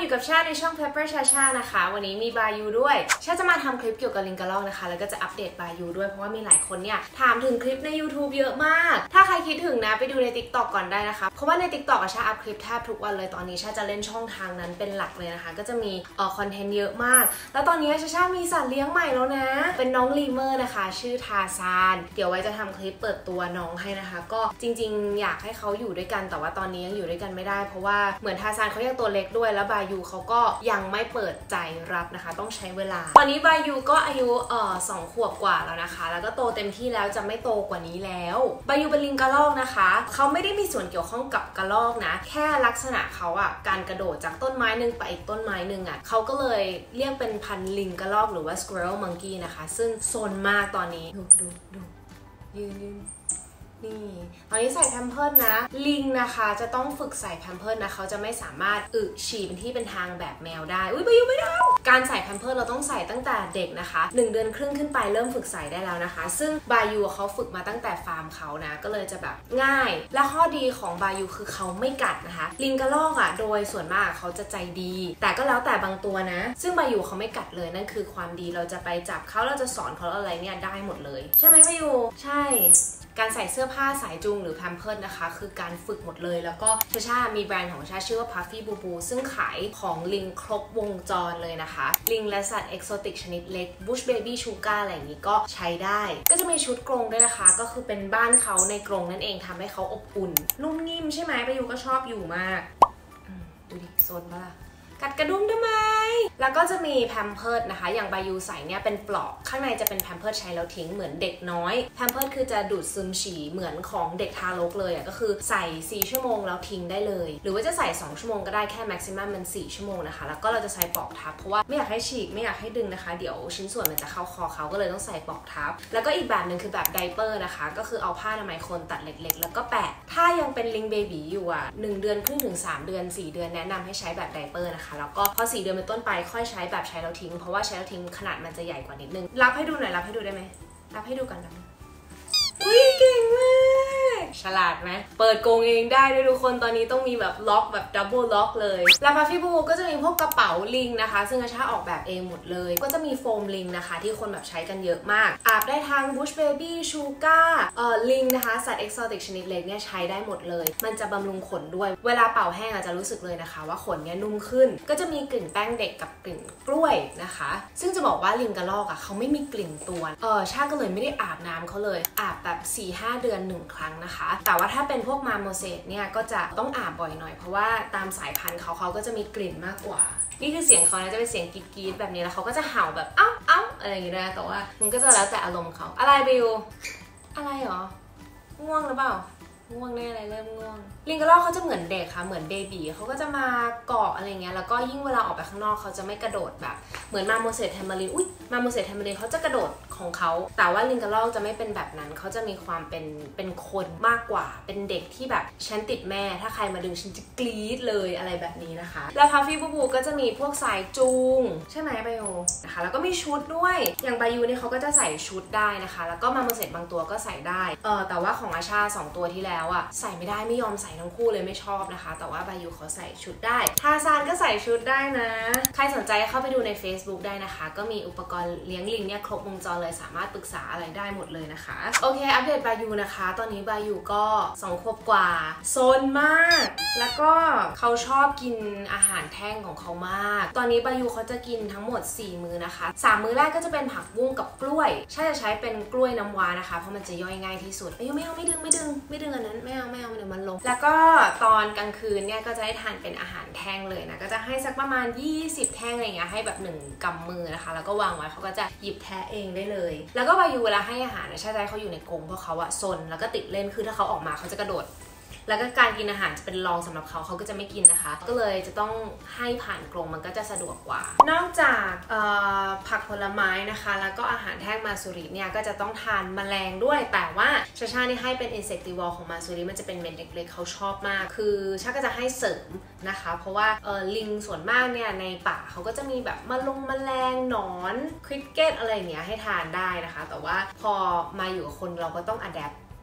อยู่กับชาในช่อง Pepper ชานะคะวันนี้มีบายูด้วยชาจะมาทำคลิปเกี่ยวกับลิงกระรอกนะคะแล้วก็จะอัปเดตบายูด้วยเพราะว่ามีหลายคนเนี่ยถามถึงคลิปใน YouTube เยอะมากถ้าใครคิดถึงนะไปดูใน TikTok ก่อนได้นะคะเพราะว่าใน TikTok ชาอัพคลิปแทบทุกวันเลยตอนนี้ชาจะเล่นช่องทางนั้นเป็นหลักเลยนะคะก็จะมีคอนเทนต์เยอะมากแล้วตอนนี้ชามีสัตว์เลี้ยงใหม่แล้วนะเป็นน้องลีเมอร์นะคะชื่อทาซานเดี๋ยวไว้จะทำคลิปเปิดตัวน้องให้นะคะก็จริงๆอยากให้เขาอยู่ด้วยกันแต่ว่าตอนนี้ยังอยู่ด้วยกันไม่ได้เพราะว่าเหมือนทาซานเขายังตัวเล็กด้วยแล้วบายูเขาก็ยังไม่เปิดใจรับนะคะต้องใช้เวลาตอนนี้บายูก็อายุ2 ขวบกว่าแล้วนะคะแล้วก็โตเต็มที่แล้วจะไม่โตกว่านี้แล้วบายูเป็นลิงกระรอกนะคะเขาไม่ได้มีส่วนเกี่ยวข้องกับกระรอกนะแค่ลักษณะเขาอะการกระโดดจากต้นไม้หนึ่งไปอีกต้นไม้หนึ่งอะเขาก็เลยเรียกเป็นพันธุ์ลิงกระรอกหรือว่า squirrel monkey นะคะซึ่งโซนมากตอนนี้ดูยืนนี่ตอนนี้ใส่แพมเพิร์สนะลิงนะคะจะต้องฝึกใส่แพมเพิร์สนะเขาจะไม่สามารถฉี่เป็นที่เป็นทางแบบแมวได้อุ้ยบายูไม่ได้การใส่แพมเพิร์สเราต้องใส่ตั้งแต่เด็กนะคะ1 เดือนครึ่งขึ้นไปเริ่มฝึกใส่ได้แล้วนะคะซึ่งบายูเขาฝึกมาตั้งแต่ฟาร์มเขานะก็เลยจะแบบง่ายและข้อดีของบายูคือเขาไม่กัดนะคะลิงกระรอกอ่ะโดยส่วนมากเขาจะใจดีแต่ก็แล้วแต่บางตัวนะซึ่งบายูเขาไม่กัดเลยนั่นคือความดีเราจะไปจับเขาเราจะสอนเขาอะไรเนี่ยได้หมดเลยใช่ไหมบายูใช่การใส่เสื้อผ้าสายจูงหรือแพมเพิร์สนะคะคือการฝึกหมดเลยแล้วก็ชามีแบรนด์ของชาชื่อว่า Puffy Boo Boo ซึ่งขายของลิงครบวงจรเลยนะคะลิงและสัตว์เอกโซติกชนิดเล็ก Bush Baby Sugar อะไรอย่างนี้ก็ใช้ได้ก็จะมีชุดกรงด้วยนะคะก็คือเป็นบ้านเขาในกรงนั่นเองทำให้เขาอบอุ่นนุ่มนิ่มใช่ไหมไปยูก็ชอบอยู่มากดูดิโซนปะล่ะกัดกระดุมทำไมแล้วก็จะมีแพมเพิร์สนะคะอย่างบายูใส่เนี่ยเป็นปลอกข้างในจะเป็นแพมเพิร์สใช้แล้วทิ้งเหมือนเด็กน้อยแพมเพิร์สคือจะดูดซึมฉี่เหมือนของเด็กทารกเลยอ่ะก็คือใส่4 ชั่วโมงแล้วทิ้งได้เลยหรือว่าจะใส่2 ชั่วโมงก็ได้แค่แม็กซิมัมมัน4 ชั่วโมงนะคะแล้วก็เราจะใส่ปลอกทับเพราะว่าไม่อยากให้ฉีกไม่อยากให้ดึงนะคะเดี๋ยวชิ้นส่วนมันจะเข้าคอเขาก็เลยต้องใส่ปลอกทับแล้วก็อีกแบบหนึ่งคือแบบไดเปอร์นะคะก็คือเอาผ้าอนามัยคนตัดเล็กๆแล้วก็แปะถ้ายังเป็นลิงเบบีอยู่อ่ะ1 เดือนครึ่งถึง3 เดือน4 เดือนแนะนำให้ใช้แบบไดเปอร์นะคะแล้วก็พอ4 เดือนเป็นต้นไปค่อยใช้แบบใช้แล้วทิ้งเพราะว่าใช้แล้วทิ้งขนาดมันจะใหญ่กว่านิดนึงรับให้ดูหน่อยรับให้ดูได้ไหมรับให้ดูกันนะอุ้ยเก่งมากฉลาดไหมเปิดโกงเองได้ด้วยทุกคนตอนนี้ต้องมีแบบล็อกแบบดับเบิลล็อกเลยแล้วพัฟฟี่บูก็จะมีพวกกระเป๋าลิงนะคะซึ่งอาชาออกแบบเองหมดเลยก็จะมีโฟมลิงนะคะที่คนแบบใช้กันเยอะมากอาบได้ทาง Bush Baby Sugar ลิงนะคะสัตว์เอกโซติกชนิดเล็กเนี่ยใช้ได้หมดเลยมันจะบำรุงขนด้วยเวลาเป่าแห้งอาจจะรู้สึกเลยนะคะว่าขนเนี่ยนุ่มขึ้นก็จะมีกลิ่นแป้งเด็กกับกลิ่นกล้วยนะคะซึ่งจะบอกว่าลิงกระรอกอ่ะเขาไม่มีกลิ่นตัวชาก็เลยไม่ได้อาบน้ำเขาเลยอาบแบบ4-5 เดือน1 ครั้งนะคะแต่ว่าถ้าเป็นพวกมาโมเสสเนี่ยก็จะต้องอาบบ่อยหน่อยเพราะว่าตามสายพันธุ์เขาก็จะมีกลิ่นมากกว่านี่คือเสียงเขานะจะเป็นเสียงกรี๊ดแบบนี้แล้วเขาก็จะเห่าแบบเอ้าอะไรอย่างเงี้ยแต่ว่ามันก็จะแล้วแต่อารมณ์เขาอะไรบิวอะไรหรอง่วงหรือเปล่าง่วงแน่เลยเริ่มง่วงลิงกระรอกเขาจะเหมือนเด็กค่ะเหมือนเบบีเขาก็จะมาเกาะอะไรเงี้ยแล้วก็ยิ่งเวลาออกไปข้างนอกเขาจะไม่กระโดดแบบเหมือนมาโมเสสแทมเบอรินมาโมเสสแทมเบอรินเขาจะกระโดดของเขาแต่ว่าลิงกระรอกจะไม่เป็นแบบนั้นเขาจะมีความเป็นคนมากกว่าเป็นเด็กที่แบบฉันติดแม่ถ้าใครมาดึงฉันจะกรี๊ดเลยอะไรแบบนี้นะคะแล้วพัฟฟี่บูบูก็จะมีพวกสายจูงใช่ไหมไบโอนะคะแล้วก็มีชุดด้วยอย่างบายูเนี่ยเขาก็จะใส่ชุดได้นะคะแล้วก็มาโมเสสบางตัวก็ใส่ได้แต่ว่าของอาชา2 ตัวที่แล้วอะใส่ไม่ได้ไม่ยอมใส่ทั้งคู่เลยไม่ชอบนะคะแต่ว่าบายูเขาใส่ชุดได้ทาซานก็ใส่ชุดได้นะใครสนใจเข้าไปดูใน Facebook ได้นะคะก็มีอุปกรณ์เลี้ยงลิงเนี่ยครบวงจรเลยสามารถปรึกษาอะไรได้หมดเลยนะคะโอเคอัปเดตบายูนะคะตอนนี้บายูก็2 ขวบกว่าโซนมากแล้วก็เขาชอบกินอาหารแท่งของเขามากตอนนี้บายูเขาจะกินทั้งหมด4 มื้อนะคะ3 มื้อแรกก็จะเป็นผักบุ้งกับกล้วยใช่จะใช้เป็นกล้วยน้ำว้านะคะเพราะมันจะย่อยง่ายที่สุดไม่ดึงอันนั้นไม่เอาเดี๋ยวมันลงแล้วก็ตอนกลางคืนเนี่ยก็จะให้ทานเป็นอาหารแท่งเลยนะก็จะให้สักประมาณ20 แท่งอะไรเงี้ยให้แบบ1 กำมือนะคะแล้วก็วางไว้เขาก็จะหยิบแทะเองได้เลยแล้วก็บายูเวลาให้อาหารใช่ใจเขาอยู่ในกรงเพราะเขาอะซนแล้วก็ติดเล่นคือถ้าเขาออกมาเขาจะกระโดดแล้วก็การกินอาหารจะเป็นรองสำหรับเขาก็จะไม่กินนะคะก็เลยจะต้องให้ผ่านกรงมันก็จะสะดวกกว่านอกจากผักผลไม้นะคะแล้วก็อาหารแท่งมาซูริเนี่ยก็จะต้องทานแมลงด้วยแต่ว่าชานี่ให้เป็น insectivore ของมาซูริมันจะเป็นเม็ดเล็กๆเขาชอบมากคือชาก็จะให้เสริมนะคะเพราะว่าลิงส่วนมากเนี่ยในป่าเขาก็จะมีแบบแมลงหนอนคริกเก็ตอะไรอย่างเงี้ยให้ทานได้นะคะแต่ว่าพอมาอยู่กับคนเราก็ต้อง adapt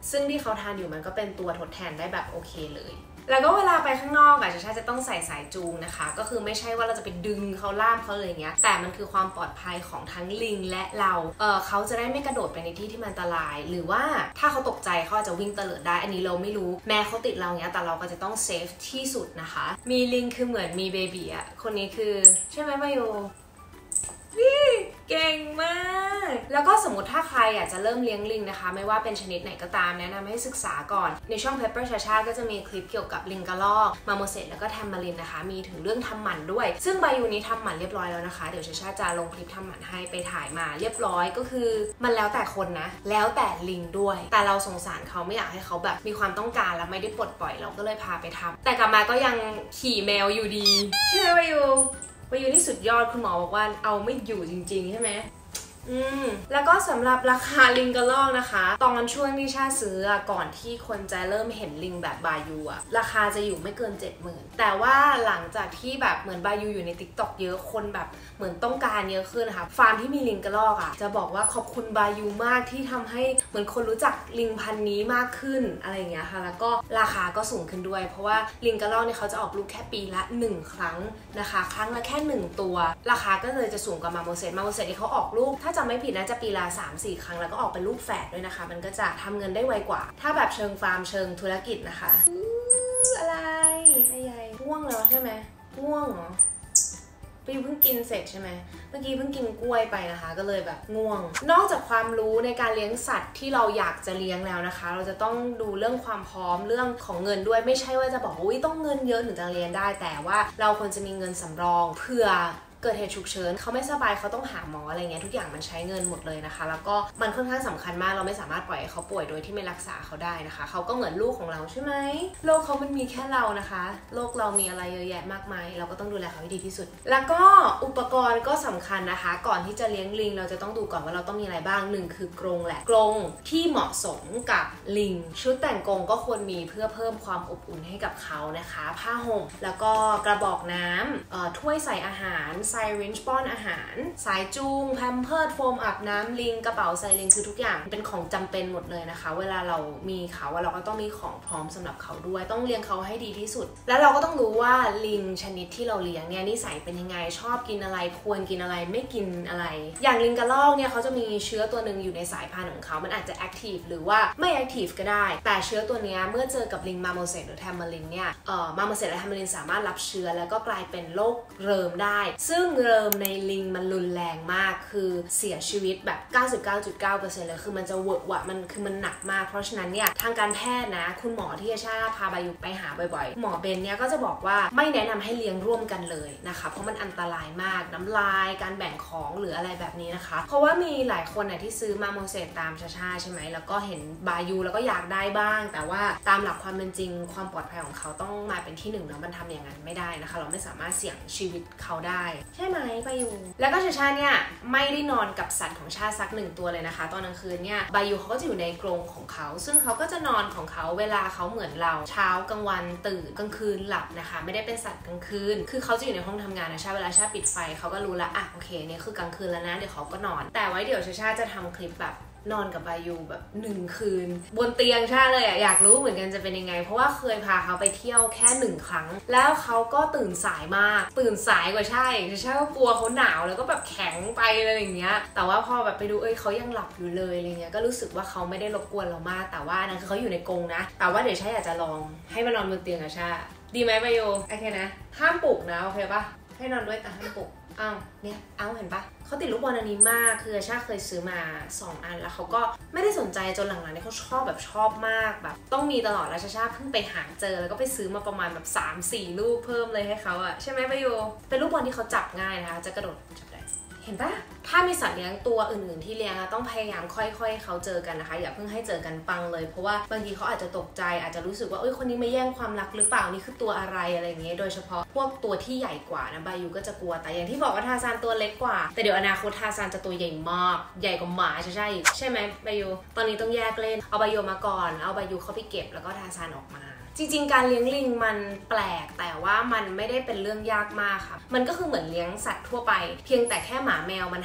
ซึ่งที่เขาทานอยู่มันก็เป็นตัวทดแทนได้แบบโอเคเลยแล้วก็เวลาไปข้างนอกชาจะต้องใส่สายจูงนะคะก็คือไม่ใช่ว่าเราจะไปดึงเขาล่ามเขาเลยอย่างเงี้ยแต่มันคือความปลอดภัยของทั้งลิงและเราเขาจะได้ไม่กระโดดไปในที่ที่มันอันตรายหรือว่าถ้าเขาตกใจเขาอาจจะวิ่งเตลิดได้อันนี้เราไม่รู้แม้เขาติดเราเงี้ยแต่เราก็จะต้องเซฟที่สุดนะคะมีลิงคือเหมือนมีเบบีอะคนนี้คือใช่ไหมมาโยนี่เก่งมากแล้วก็สมมติถ้าใครอยากจะเริ่มเลี้ยงลิงนะคะไม่ว่าเป็นชนิดไหนก็ตามแนะนำให้ศึกษาก่อนในช่อง Pepper Chacha ก็จะมีคลิปเกี่ยวกับลิงกระรอกมาโมเสสแล้วก็แทมมารินนะคะมีถึงเรื่องทำหมันด้วยซึ่งบายูนี้ทำหมันเรียบร้อยแล้วนะคะเดี๋ยวชาชาจะลงคลิปทำหมันให้ไปถ่ายมาเรียบร้อยก็คือมันแล้วแต่คนนะแล้วแต่ลิงด้วยแต่เราสงสารเขาไม่อยากให้เขาแบบมีความต้องการแล้วไม่ได้ปลดปล่อยเราก็เลยพาไปทำแต่กลับมาก็ยังขี่แมวอยู่ดีใช่ไหมบายูนี่สุดยอดคุณหมอบอกว่าเอาไม่อยู่จริงๆใช่ไหมแล้วก็สำหรับราคาลิงกระรอกนะคะตอนช่วงที่ชาซื้อก่อนที่คนจะเริ่มเห็นลิงแบบบายูราคาจะอยู่ไม่เกิน 70,000แต่ว่าหลังจากที่แบบเหมือนบายูอยู่ใน TikTok เยอะคนแบบเหมือนต้องการเยอะขึ้นนะคะฟาร์มที่มีลิงกระรอกจะบอกว่าขอบคุณบายูมากที่ทำให้เหมือนคนรู้จักลิงพันธุ์นี้มากขึ้นอะไรอย่างเงี้ยค่ะแล้วก็ราคาก็สูงขึ้นด้วยเพราะว่าลิงกระรอกเนี่ยเขาจะออกลูกแค่ปีละ1ครั้งนะคะครั้งละแค่1ตัวราคาก็เลยจะสูงกว่ามาโมเสสที่เขาออกลูกถ้าจำไม่ผิดนะจะปีละ 3-4 ครั้งแล้วก็ออกเป็นลูกแฝดด้วยนะคะมันก็จะทำเงินได้ไวกว่าถ้าแบบเชิงฟาร์มเชิงธุรกิจนะคะอะไรง่วงแล้วใช่ไหมง่วงเหรอพี่เพิ่งกินเสร็จใช่ไหมเมื่อกี้เพิ่งกินกล้วยไปนะคะก็เลยแบบง่วงนอกจากความรู้ในการเลี้ยงสัตว์ที่เราอยากจะเลี้ยงแล้วนะคะเราจะต้องดูเรื่องความพร้อมเรื่องของเงินด้วยไม่ใช่ว่าจะบอกว่าต้องเงินเยอะถึงจะเลี้ยงได้แต่ว่าเราควรจะมีเงินสำรองเผื่อเกิดเหตุฉุกเฉินเขาไม่สบายเขาต้องหาหมออะไรเงี้ยทุกอย่างมันใช้เงินหมดเลยนะคะแล้วก็มันค่อนข้างสำคัญมากเราไม่สามารถปล่อยให้เขาป่วยโดยที่ไม่รักษาเขาได้นะคะเขาก็เหมือนลูกของเราใช่ไหมโลกเขามันมีแค่เรานะคะโลกเรามีอะไรเยอะแยะมากมายเราก็ต้องดูแลเขาให้ดีที่สุดแล้วก็อุปกรณ์ก็สำคัญนะคะก่อนที่จะเลี้ยงลิงเราจะต้องดูก่อนว่าเราต้องมีอะไรบ้าง1คือกรงแหละกรงที่เหมาะสมกับลิงชุดแต่งกรงก็ควรมีเพื่อเพิ่มความอบอุ่นให้กับเขานะคะผ้าห่มแล้วก็กระบอกน้ำถ้วยใส่อาหารไซรินช์ป้อนอาหารสายจูงแพมเพิร์ดโฟมอาบน้ำลิงกระเป๋าใส่ลิงคือทุกอย่างเป็นของจำเป็นหมดเลยนะคะเวลาเรามีเขาเราก็ต้องมีของพร้อมสำหรับเขาด้วยต้องเลี้ยงเขาให้ดีที่สุดแล้วเราก็ต้องรู้ว่าลิงชนิดที่เราเลี้ยงเนี่ยนิสัยเป็นยังไงชอบกินอะไรควรกินอะไรไม่กินอะไรอย่างลิงกระรอกเนี่ยเขาจะมีเชื้อตัวหนึ่งอยู่ในสายพันธุ์ของเขามันอาจจะแอคทีฟหรือว่าไม่แอคทีฟก็ได้แต่เชื้อตัวนี้เมื่อเจอกับลิงมาโมเสสหรือแทมมารินเนี่ยมาโมเสสและแทมมารินสามารถรับเชื้อแล้วก็กลายเป็นโรคเริมได้ซึ่งเริมในลิงมันรุนแรงมากคือเสียชีวิตแบบ 99.9% เลยคือมันจะเวอะวะมันคือมันหนักมากเพราะฉะนั้นเนี่ยทางการแพทย์นะคุณหมอที่ชาพาบายุไปหาบ่อยๆหมอเบนเนี่ยก็จะบอกว่าไม่แนะนำให้เลี้ยงร่วมกันเลยนะคะเพราะมันอันตรายมากน้ำลายการแบ่งของหรืออะไรแบบนี้นะคะเพราะว่ามีหลายคนที่ซื้อมาโมเสสตามชาใช่ไหมแล้วก็เห็นบายูแล้วก็อยากได้บ้างแต่ว่าตามหลักความเป็นจริงความปลอดภัยของเขาต้องมาเป็นที่หนึ่งเนาะมันทำอย่างนั้นไม่ได้นะคะเราไม่สามารถเสี่ยงชีวิตเขาได้ใช่ไหมบายูแล้วก็ชาเนี่ยไม่ได้นอนกับสัตว์ของชาสัก1ตัวเลยนะคะตอนกลางคืนเนี่ยบายูเขาก็จะอยู่ในกรงของเขาซึ่งเขาก็จะนอนของเขาเวลาเขาเหมือนเราเช้ากลางวันตื่นกลางคืนหลับนะคะไม่ได้เป็นสัตว์กลางคืนคือเขาจะอยู่ในห้องทำงานนะชาเวลาชาปิดไฟเขาก็รู้ละโอเคนี่คือกลางคืนแล้วนะเดี๋ยวเขาก็นอนแต่ไว้เดี๋ยวชาจะทำคลิปแบบนอนกับบายูแบบ1คืนบนเตียงชาเลยอยากรู้เหมือนกันจะเป็นยังไงเพราะว่าเคยพาเขาไปเที่ยวแค่1ครั้งแล้วเขาก็ตื่นสายมากตื่นสายกว่าชาก็กลัวเขาหนาวแล้วก็แบบแข็งไปเลยอย่างเงี้ยแต่ว่าพอแบบไปดูเขายังหลับอยู่เลยอะไรเงี้ยก็รู้สึกว่าเขาไม่ได้รบกวนเรามากแต่ว่านั่นคือเขาอยู่ในกรงนะแต่ว่าเดี๋ยวชาอยากจะลองให้มานอนบนเตียงกับชาดีไหมบายูโอเคนะห้ามปลุกนะโอเคปะให้นอนด้วยแต่ห้ามปลุกเนี่ยเห็นปะเขาติดลูกบอลอันนี้มากคือชาเคยซื้อมา2อันแล้วเขาก็ไม่ได้สนใจจนหลังๆเนี่ยเขาชอบมากแบบต้องมีตลอดแล้วชาเพิ่งไปหาเจอแล้วก็ไปซื้อมาประมาณแบบ 3-4 ลูกเพิ่มเลยให้เขาใช่ไหมประโยเป็นลูกบอลที่เขาจับง่ายนะคะจะกระโดดจับได้เห็นปะถ้ามีสัตว์เลี้ยงตัวอื่นๆที่เลี้ยงต้องพยายามค่อยๆเขาเจอกันนะคะอย่าเพิ่งให้เจอกันปังเลยเพราะว่าบางทีเขาอาจจะตกใจอาจจะรู้สึกว่าคนนี้มาแย่งความรักหรือเปล่านี่คือตัวอะไรอะไรอย่างเงี้ยโดยเฉพาะพวกตัวที่ใหญ่กว่านะบายูก็จะกลัวแต่อย่างที่บอกว่าทาซานตัวเล็กกว่าแต่เดี๋ยวอนาคตทาซานจะตัวใหญ่มากใหญ่กว่าหมาใช่ไหมบายูตอนนี้ต้องแยกเล่นเอาบายูมาก่อนเอาบายูเข้าไปเก็บแล้วก็ทาซานออกมาจริงๆการเลี้ยงลิงมันแปลกแต่ว่ามันไม่ได้เป็นเรื่องยากมากค่ะมันก็คือเหมือนเลี้ยงสัตว์ทั่วไปเพียงแต่แค่หมาแมวมัน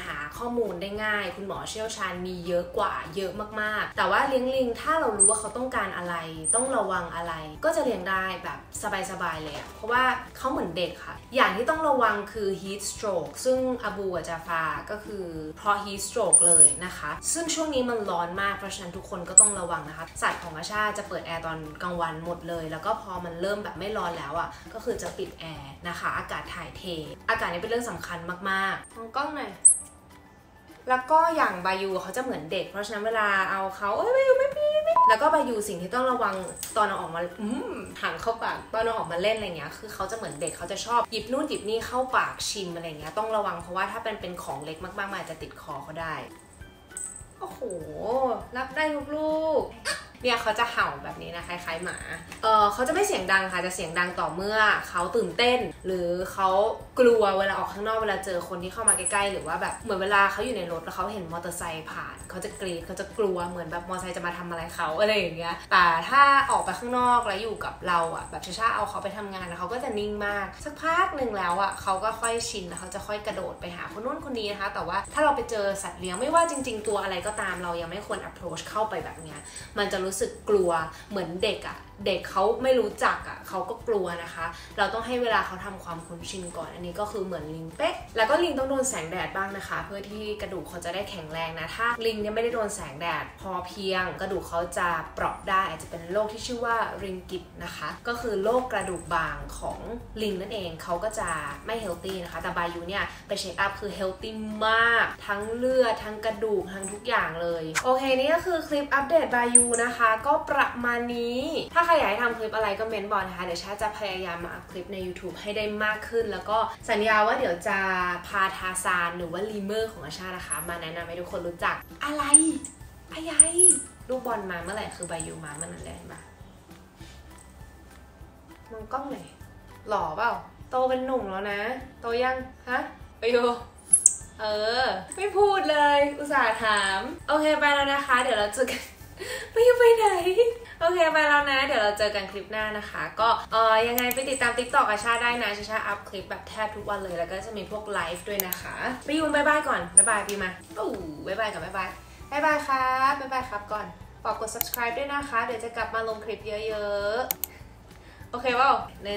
หาข้อมูลได้ง่ายคุณหมอเชี่ยวชาญมีเยอะกว่าเยอะมากๆแต่ว่าเลี้ยงลิงถ้าเรารู้ว่าเขาต้องการอะไรต้องระวังอะไรก็จะเลี้ยงได้แบบสบายๆเลยเพราะว่าเขาเหมือนเด็กค่ะอย่างที่ต้องระวังคือ heat stroke ซึ่งอาบูกับจาฟาก็คือเพราะ heat stroke เลยนะคะซึ่งช่วงนี้มันร้อนมากเพราะฉะนั้นทุกคนก็ต้องระวังนะคะสัตว์ของอาชาจะเปิดแอร์ตอนกลางวันหมดเลยแล้วก็พอมันเริ่มแบบไม่ร้อนแล้วก็คือจะปิดแอร์นะคะอากาศถ่ายเทอากาศนี้เป็นเรื่องสำคัญมากๆมองกล้องหน่อยแล้วก็อย่างบายูเขาจะเหมือนเด็กเพราะฉะนั้นเวลาเอาเขาบายูไม่แล้วก็บายูสิ่งที่ต้องระวังตอนเอาออกมาหังเข้าปากตอนเอาออกมาเล่นอะไรเงี้ยคือเขาจะเหมือนเด็กเขาจะชอบหยิบนู่นหยิบนี่เข้าปากชิมอะไรเงี้ยต้องระวังเพราะว่าถ้าเป็นของเล็กมากๆมันอาจจะติดคอเขาได้โอ้โหรับได้ลูกเนี่ยเขาจะเห่าแบบนี้นะคล้ายๆหมาเขาจะไม่เสียงดังค่ะจะเสียงดังต่อเมื่อเขาตื่นเต้นหรือเขากลัวเวลาออกข้างนอกเวลาเจอคนที่เข้ามาใกล้ๆหรือว่าแบบเหมือนเวลาเขาอยู่ในรถแล้วเขาเห็นมอเตอร์ไซค์ผ่านเขาจะกรีดเขาจะกลัวเหมือนแบบมอเตอร์ไซค์จะมาทำอะไรเขาอะไรอย่างเงี้ยแต่ถ้าออกไปข้างนอกแล้วอยู่กับเราแบบชาเอาเขาไปทำงานแล้วเขาก็จะนิ่งมากสักพักหนึ่งแล้วเขาก็ค่อยชินแล้วเขาจะค่อยกระโดดไปหาคนนู้นคนนี้นะคะแต่ว่าถ้าเราไปเจอสัตว์เลี้ยงไม่ว่าจริงๆตัวอะไรก็ตามเรายังไม่ควร approach เข้าไปแบบเนี้ยมันจะรู้สึกกลัวเหมือนเด็กเด็กเขาไม่รู้จักเขาก็กลัวนะคะเราต้องให้เวลาเขาทำความคุ้นชินก่อนอันนี้ก็คือเหมือนลิงเป๊ะแล้วก็ลิงต้องโดนแสงแดดบ้างนะคะเพื่อที่กระดูกเขาจะได้แข็งแรงนะถ้าลิงเนี่ยไม่ได้โดนแสงแดดพอเพียงกระดูกเขาจะเปราะได้อาจจะเป็นโรคที่ชื่อว่าริงกิตนะคะก็คือโรคกระดูกบางของลิงนั่นเองเขาก็จะไม่เฮลตี้นะคะแต่บายูเนี่ยไปเช็คอัพคือเฮลตี้มากทั้งเลือดทั้งกระดูกทั้งทุกอย่างเลยโอเคนี่ก็คือคลิปอัปเดตบายูนะคะก็ประมาณนี้ถ้าใครอยากให้ทำคลิปอะไรก็เม้นบอกนะคะเดี๋ยวชาจะพยายามมาอัพคลิปใน YouTube ให้ได้มากขึ้นแล้วก็สัญญาว่าเดี๋ยวจะพาทาซานหรือว่าลีเมอร์ของอาชานะคะมาแนะนำให้ทุกคนรู้จักอะไรลูกบอลมาเมื่อไหร่คือบายูมาเมื่อนั้นเลยมามองกล้องหน่อยหล่อเปล่าโตเป็นหนุ่มแล้วนะโตยังฮะบายูไม่พูดเลยอุตส่าห์ถามโอเคไปแล้วนะคะเดี๋ยวเราเจอกันบายูไปไหนโอเคไปแล้วนะเดี๋ยวเราเจอกันคลิปหน้านะคะก็ยังไงไปติดตาม TikTok อาชาได้นะชาอัพคลิปแบบแทบทุกวันเลยแล้วก็จะมีพวกไลฟ์ด้วยนะคะไปยูบายบายก่อนบายบายปีมาบายบายกับบายบายครับบายบายครับก่อนฝากกด subscribe ด้วยนะคะเดี๋ยวจะกลับมาลงคลิปเยอะๆโอเคเปล่า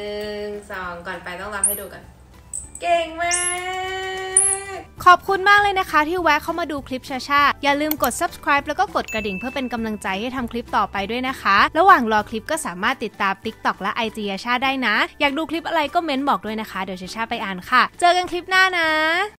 1 2ก่อนไปต้องรับให้ดูกันเก่งมากขอบคุณมากเลยนะคะที่แวะเข้ามาดูคลิปชาอย่าลืมกด subscribe แล้วก็กดกระดิ่งเพื่อเป็นกำลังใจให้ทำคลิปต่อไปด้วยนะคะระหว่างรอคลิปก็สามารถติดตาม TikTok และ IG ชาได้นะอยากดูคลิปอะไรก็เม้นบอกด้วยนะคะเดี๋ยวชาไปอ่านค่ะเจอกันคลิปหน้านะ